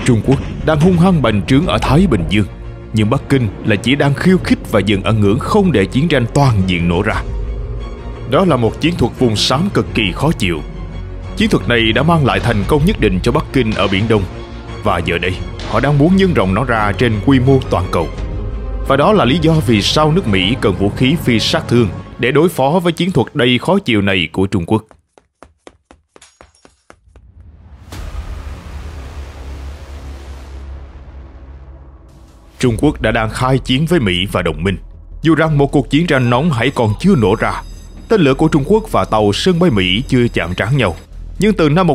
Trung Quốc đang hung hăng bành trướng ở Thái Bình Dương, nhưng Bắc Kinh là chỉ đang khiêu khích và dừng ở ngưỡng không để chiến tranh toàn diện nổ ra. Đó là một chiến thuật vùng xám cực kỳ khó chịu. Chiến thuật này đã mang lại thành công nhất định cho Bắc Kinh ở Biển Đông, và giờ đây họ đang muốn nhân rộng nó ra trên quy mô toàn cầu. Và đó là lý do vì sao nước Mỹ cần vũ khí phi sát thương để đối phó với chiến thuật đầy khó chịu này của Trung Quốc. Trung Quốc đã đang khai chiến với Mỹ và đồng minh. Dù rằng một cuộc chiến tranh nóng hãy còn chưa nổ ra, tên lửa của Trung Quốc và tàu sân bay Mỹ chưa chạm trán nhau, nhưng từ năm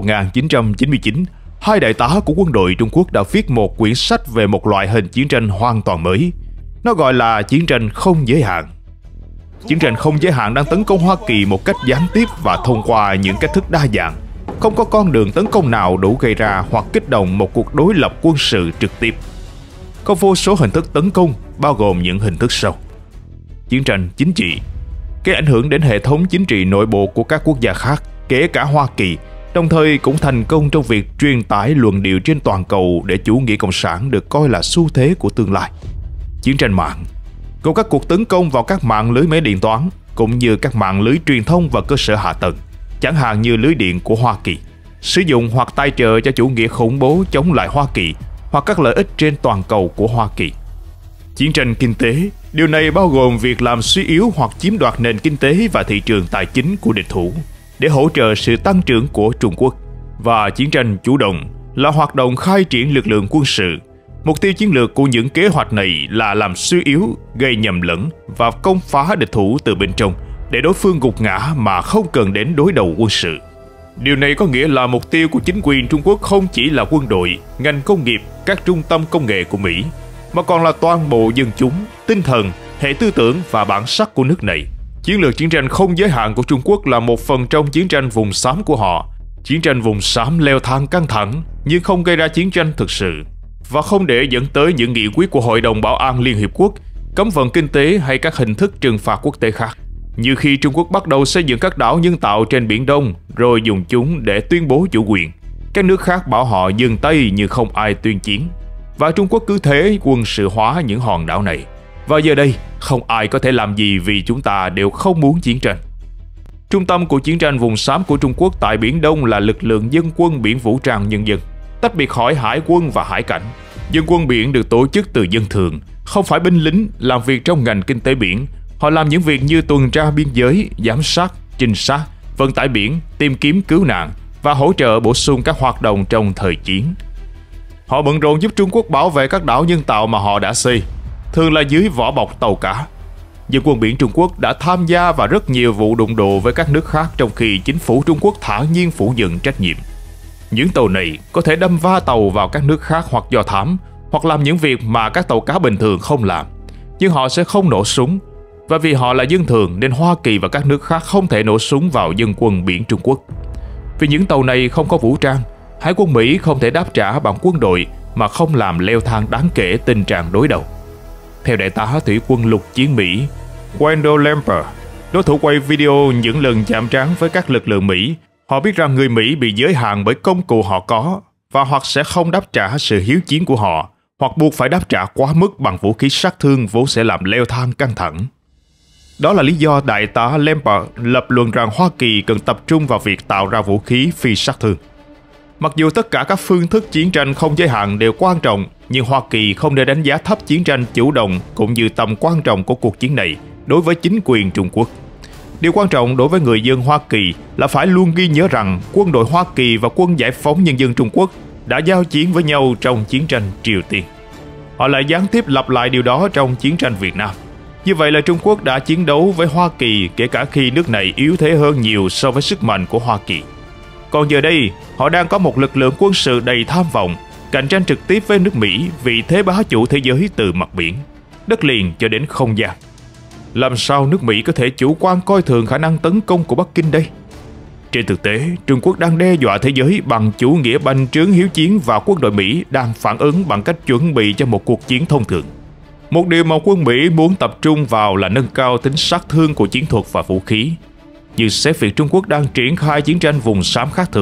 1999, hai đại tá của quân đội Trung Quốc đã viết một quyển sách về một loại hình chiến tranh hoàn toàn mới. Nó gọi là chiến tranh không giới hạn. Chiến tranh không giới hạn đang tấn công Hoa Kỳ một cách gián tiếp và thông qua những cách thức đa dạng. Không có con đường tấn công nào đủ gây ra hoặc kích động một cuộc đối lập quân sự trực tiếp. Có vô số hình thức tấn công, bao gồm những hình thức sau: chiến tranh chính trị, gây ảnh hưởng đến hệ thống chính trị nội bộ của các quốc gia khác, kể cả Hoa Kỳ, đồng thời cũng thành công trong việc truyền tải luận điệu trên toàn cầu để chủ nghĩa cộng sản được coi là xu thế của tương lai. Chiến tranh mạng, gồm các cuộc tấn công vào các mạng lưới máy điện toán, cũng như các mạng lưới truyền thông và cơ sở hạ tầng, chẳng hạn như lưới điện của Hoa Kỳ, sử dụng hoặc tài trợ cho chủ nghĩa khủng bố chống lại Hoa Kỳ, hoặc các lợi ích trên toàn cầu của Hoa Kỳ. Chiến tranh kinh tế, điều này bao gồm việc làm suy yếu hoặc chiếm đoạt nền kinh tế và thị trường tài chính của địch thủ để hỗ trợ sự tăng trưởng của Trung Quốc. Và chiến tranh chủ động là hoạt động khai triển lực lượng quân sự. Mục tiêu chiến lược của những kế hoạch này là làm suy yếu, gây nhầm lẫn và công phá địch thủ từ bên trong để đối phương gục ngã mà không cần đến đối đầu quân sự. Điều này có nghĩa là mục tiêu của chính quyền Trung Quốc không chỉ là quân đội, ngành công nghiệp, các trung tâm công nghệ của Mỹ, mà còn là toàn bộ dân chúng, tinh thần, hệ tư tưởng và bản sắc của nước này. Chiến lược chiến tranh không giới hạn của Trung Quốc là một phần trong chiến tranh vùng xám của họ. Chiến tranh vùng xám leo thang căng thẳng nhưng không gây ra chiến tranh thực sự, và không để dẫn tới những nghị quyết của Hội đồng Bảo an Liên Hiệp Quốc, cấm vận kinh tế hay các hình thức trừng phạt quốc tế khác. Như khi Trung Quốc bắt đầu xây dựng các đảo nhân tạo trên Biển Đông rồi dùng chúng để tuyên bố chủ quyền, các nước khác bảo họ dừng tay nhưng không ai tuyên chiến. Và Trung Quốc cứ thế quân sự hóa những hòn đảo này. Và giờ đây, không ai có thể làm gì vì chúng ta đều không muốn chiến tranh. Trung tâm của chiến tranh vùng xám của Trung Quốc tại Biển Đông là lực lượng dân quân biển vũ trang nhân dân, tách biệt khỏi hải quân và hải cảnh. Dân quân biển được tổ chức từ dân thường, không phải binh lính làm việc trong ngành kinh tế biển. Họ làm những việc như tuần tra biên giới, giám sát, trinh sát, vận tải biển, tìm kiếm cứu nạn và hỗ trợ bổ sung các hoạt động trong thời chiến. Họ bận rộn giúp Trung Quốc bảo vệ các đảo nhân tạo mà họ đã xây, thường là dưới vỏ bọc tàu cá. Dân quân biển Trung Quốc đã tham gia vào rất nhiều vụ đụng độ với các nước khác, trong khi chính phủ Trung Quốc thản nhiên phủ nhận trách nhiệm. Những tàu này có thể đâm va tàu vào các nước khác hoặc do thám, hoặc làm những việc mà các tàu cá bình thường không làm, nhưng họ sẽ không nổ súng. Và vì họ là dân thường nên Hoa Kỳ và các nước khác không thể nổ súng vào dân quân biển Trung Quốc. Vì những tàu này không có vũ trang, Hải quân Mỹ không thể đáp trả bằng quân đội mà không làm leo thang đáng kể tình trạng đối đầu. Theo đại tá thủy quân lục chiến Mỹ Wendell Lemper, đối thủ quay video những lần chạm trán với các lực lượng Mỹ, họ biết rằng người Mỹ bị giới hạn bởi công cụ họ có, và hoặc sẽ không đáp trả sự hiếu chiến của họ, hoặc buộc phải đáp trả quá mức bằng vũ khí sát thương vốn sẽ làm leo thang căng thẳng. Đó là lý do đại tá Lemper lập luận rằng Hoa Kỳ cần tập trung vào việc tạo ra vũ khí phi sát thương. Mặc dù tất cả các phương thức chiến tranh không giới hạn đều quan trọng, nhưng Hoa Kỳ không để đánh giá thấp chiến tranh chủ động cũng như tầm quan trọng của cuộc chiến này đối với chính quyền Trung Quốc. Điều quan trọng đối với người dân Hoa Kỳ là phải luôn ghi nhớ rằng quân đội Hoa Kỳ và quân giải phóng nhân dân Trung Quốc đã giao chiến với nhau trong chiến tranh Triều Tiên. Họ lại gián tiếp lặp lại điều đó trong chiến tranh Việt Nam. Như vậy là Trung Quốc đã chiến đấu với Hoa Kỳ kể cả khi nước này yếu thế hơn nhiều so với sức mạnh của Hoa Kỳ. Còn giờ đây, họ đang có một lực lượng quân sự đầy tham vọng, cạnh tranh trực tiếp với nước Mỹ vì thế bá chủ thế giới từ mặt biển, đất liền cho đến không gian. Làm sao nước Mỹ có thể chủ quan coi thường khả năng tấn công của Bắc Kinh đây? Trên thực tế, Trung Quốc đang đe dọa thế giới bằng chủ nghĩa bành trướng hiếu chiến, và quân đội Mỹ đang phản ứng bằng cách chuẩn bị cho một cuộc chiến thông thường. Một điều mà quân Mỹ muốn tập trung vào là nâng cao tính sát thương của chiến thuật và vũ khí. Nhưng xét việc Trung Quốc đang triển khai chiến tranh vùng xám khác thường,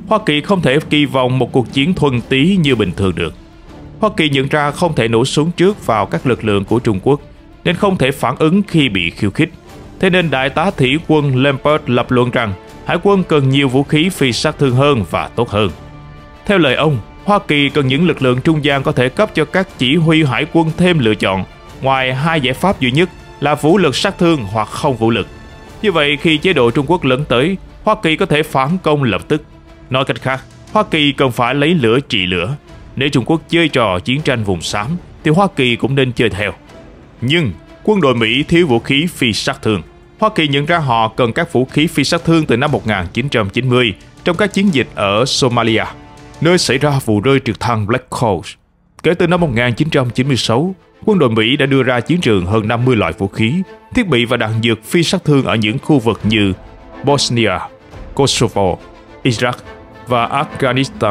Hoa Kỳ không thể kỳ vọng một cuộc chiến thuần túy như bình thường được. Hoa Kỳ nhận ra không thể nổ súng trước vào các lực lượng của Trung Quốc, nên không thể phản ứng khi bị khiêu khích. Thế nên Đại tá Thủy quân Lambert lập luận rằng Hải quân cần nhiều vũ khí phi sát thương hơn và tốt hơn. Theo lời ông, Hoa Kỳ cần những lực lượng trung gian có thể cấp cho các chỉ huy hải quân thêm lựa chọn, ngoài hai giải pháp duy nhất là vũ lực sát thương hoặc không vũ lực. Như vậy, khi chế độ Trung Quốc lấn tới, Hoa Kỳ có thể phản công lập tức. Nói cách khác, Hoa Kỳ cần phải lấy lửa trị lửa. Nếu Trung Quốc chơi trò chiến tranh vùng xám, thì Hoa Kỳ cũng nên chơi theo. Nhưng quân đội Mỹ thiếu vũ khí phi sát thương. Hoa Kỳ nhận ra họ cần các vũ khí phi sát thương từ năm 1990 trong các chiến dịch ở Somalia, nơi xảy ra vụ rơi trực thăng Black Hawk. Kể từ năm 1996, quân đội Mỹ đã đưa ra chiến trường hơn 50 loại vũ khí, thiết bị và đạn dược phi sát thương ở những khu vực như Bosnia, Kosovo, Iraq và Afghanistan.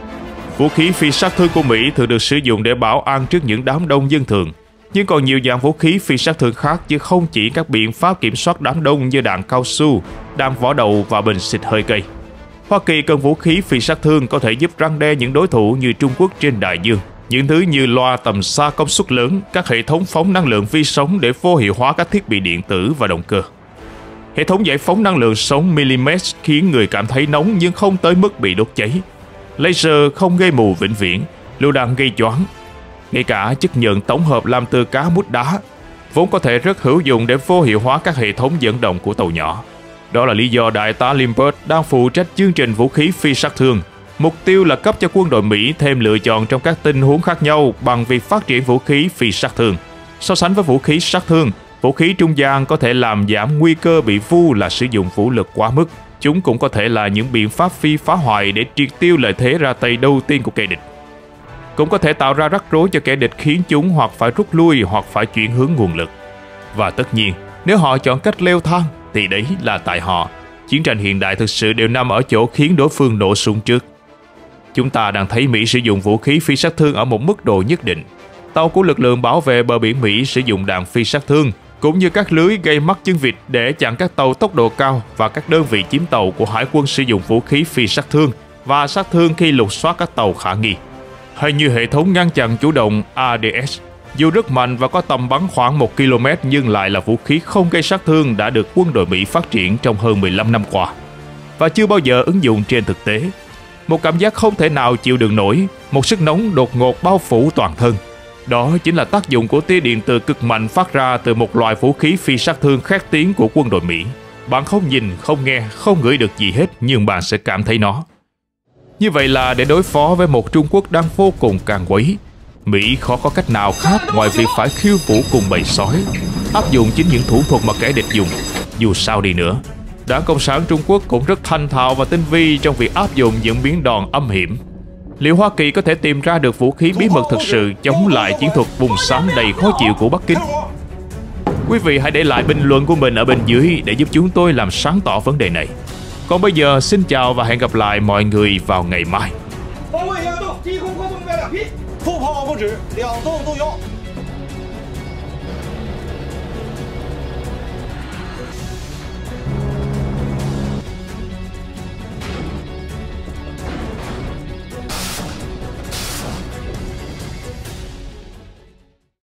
Vũ khí phi sát thương của Mỹ thường được sử dụng để bảo an trước những đám đông dân thường, nhưng còn nhiều dạng vũ khí phi sát thương khác, chứ không chỉ các biện pháp kiểm soát đám đông như đạn cao su, đạn vỏ đậu và bình xịt hơi cay. Hoa Kỳ cần vũ khí phi sát thương có thể giúp răn đe những đối thủ như Trung Quốc trên đại dương. Những thứ như loa tầm xa công suất lớn, các hệ thống phóng năng lượng vi sóng để vô hiệu hóa các thiết bị điện tử và động cơ. Hệ thống giải phóng năng lượng sóng mm khiến người cảm thấy nóng nhưng không tới mức bị đốt cháy. Laser không gây mù vĩnh viễn, lựu đạn gây choáng. Ngay cả chất nhận tổng hợp làm từ cá mút đá, vốn có thể rất hữu dụng để vô hiệu hóa các hệ thống dẫn động của tàu nhỏ. Đó là lý do Đại tá Lambert đang phụ trách chương trình vũ khí phi sát thương. Mục tiêu là cấp cho quân đội Mỹ thêm lựa chọn trong các tình huống khác nhau bằng việc phát triển vũ khí phi sát thương. So sánh với vũ khí sát thương, vũ khí trung gian có thể làm giảm nguy cơ bị vu là sử dụng vũ lực quá mức. Chúng cũng có thể là những biện pháp phi phá hoại để triệt tiêu lợi thế ra tay đầu tiên của kẻ địch. Cũng có thể tạo ra rắc rối cho kẻ địch khiến chúng hoặc phải rút lui hoặc phải chuyển hướng nguồn lực. Và tất nhiên, nếu họ chọn cách leo thang, thì đấy là tại họ. Chiến tranh hiện đại thực sự đều nằm ở chỗ khiến đối phương nổ súng trước. Chúng ta đang thấy Mỹ sử dụng vũ khí phi sát thương ở một mức độ nhất định. Tàu của lực lượng bảo vệ bờ biển Mỹ sử dụng đạn phi sát thương, cũng như các lưới gây mắc chân vịt để chặn các tàu tốc độ cao, và các đơn vị chiếm tàu của Hải quân sử dụng vũ khí phi sát thương và sát thương khi lục soát các tàu khả nghi. Hay như hệ thống ngăn chặn chủ động ADS, dù rất mạnh và có tầm bắn khoảng 1 km nhưng lại là vũ khí không gây sát thương đã được quân đội Mỹ phát triển trong hơn 15 năm qua và chưa bao giờ ứng dụng trên thực tế. Một cảm giác không thể nào chịu đựng nổi, một sức nóng đột ngột bao phủ toàn thân. Đó chính là tác dụng của tia điện từ cực mạnh phát ra từ một loại vũ khí phi sát thương khét tiếng của quân đội Mỹ. Bạn không nhìn, không nghe, không ngửi được gì hết, nhưng bạn sẽ cảm thấy nó. Như vậy là để đối phó với một Trung Quốc đang vô cùng càn quấy, Mỹ khó có cách nào khác ngoài việc phải khiêu vũ cùng bầy sói, áp dụng chính những thủ thuật mà kẻ địch dùng. Dù sao đi nữa, Đảng Cộng sản Trung Quốc cũng rất thành thạo và tinh vi trong việc áp dụng những biến đòn âm hiểm. Liệu Hoa Kỳ có thể tìm ra được vũ khí bí mật thực sự chống lại chiến thuật vùng xám đầy khó chịu của Bắc Kinh? Quý vị hãy để lại bình luận của mình ở bên dưới để giúp chúng tôi làm sáng tỏ vấn đề này. Còn bây giờ, xin chào và hẹn gặp lại mọi người vào ngày mai.